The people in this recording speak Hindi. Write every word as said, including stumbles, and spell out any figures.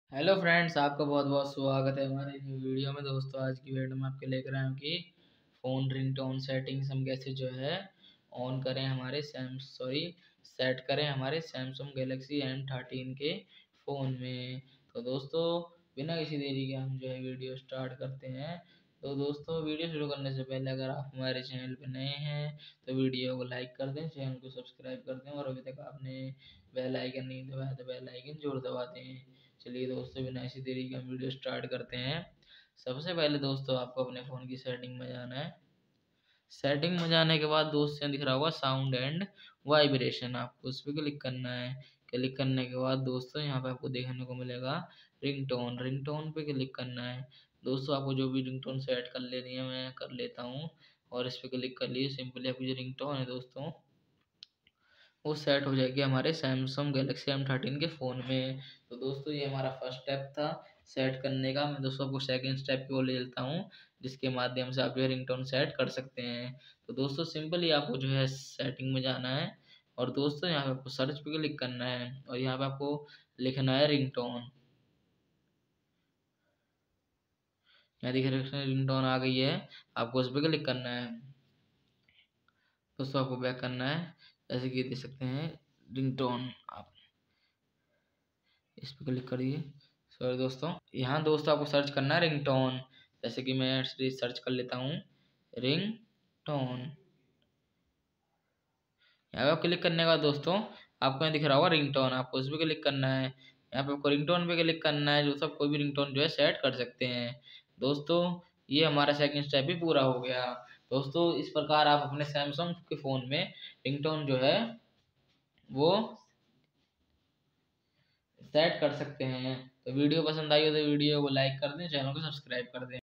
हेलो फ्रेंड्स, आपका बहुत बहुत स्वागत है हमारे न्यू वीडियो में। दोस्तों, आज की वीडियो में आपके लेकर आए हैं कि फ़ोन रिंगटोन सेटिंग्स हम कैसे जो है ऑन करें हमारे सैम सॉरी सेट करें हमारे सैमसंग गैलेक्सी एम थर्टीन के फ़ोन में। तो दोस्तों, बिना किसी देरी के हम जो है वीडियो स्टार्ट करते हैं। तो दोस्तों, वीडियो शुरू करने से पहले अगर आप हमारे चैनल पर नए हैं तो वीडियो को लाइक कर दें, चैनल को सब्सक्राइब कर दें और अभी तक आपने बेल आइकन नहीं दबाया तो बेल आइकन जरूर दबा दें। चलिए दोस्तों, बिना इसी देरी के हम वीडियो स्टार्ट करते हैं। सबसे पहले दोस्तों, आपको अपने फ़ोन की सेटिंग में जाना है। सेटिंग में जाने के बाद दोस्त यहाँ दिख रहा होगा साउंड एंड वाइब्रेशन, आपको उस पर क्लिक करना है। क्लिक करने के बाद दोस्तों, यहाँ पे आपको देखने को मिलेगा रिंगटोन। रिंगटोन पे क्लिक करना है। दोस्तों, आपको जो भी रिंगटोन सेट कर लेनी है मैं कर लेता हूँ और इस पर क्लिक कर लिए। सिंपली आपकी जो रिंगटोन है दोस्तों, वो सेट हो जाएगी हमारे सैमसंग गैलेक्सी एम थर्टीन के फ़ोन में। तो दोस्तों, ये हमारा फर्स्ट स्टेप था सेट करने का। मैं दोस्तों आपको सेकंड स्टेप की ओर ले चलता हूँ, जिसके माध्यम से आप जो है रिंगटोन सेट कर सकते हैं। तो दोस्तों, सिंपली आपको जो है सेटिंग में जाना है और दोस्तों यहाँ पे आपको सर्च पे क्लिक करना है और यहाँ पे आपको लिखना है रिंगटोन। यहाँ देखिए रिंगटोन आ गई है, आपको उस पर क्लिक करना है। दोस्तों, आपको बैक करना है, जैसे कि देख सकते हैं रिंगटोन, आप इस पर क्लिक करिए। सॉरी दोस्तों, यहाँ दोस्तों आपको सर्च करना है रिंगटोन। जैसे कि मैं सर्च कर लेता हूँ रिंगटोन। यहाँ पे आप क्लिक करने के बाद दोस्तों, आपको यहाँ दिख रहा होगा रिंगटोन, आपको उस पर क्लिक करना है। यहाँ पे आपको रिंगटोन पे क्लिक करना है। दोस्तों, आप कोई भी रिंगटोन जो है सेट कर सकते हैं। दोस्तों, ये हमारा सेकंड स्टेप भी पूरा हो गया। दोस्तों, इस प्रकार आप अपने सैमसंग के फ़ोन में रिंगटोन जो है वो सेट कर सकते हैं। तो वीडियो पसंद आई हो तो वीडियो को लाइक कर दें, चैनल को सब्सक्राइब कर दें।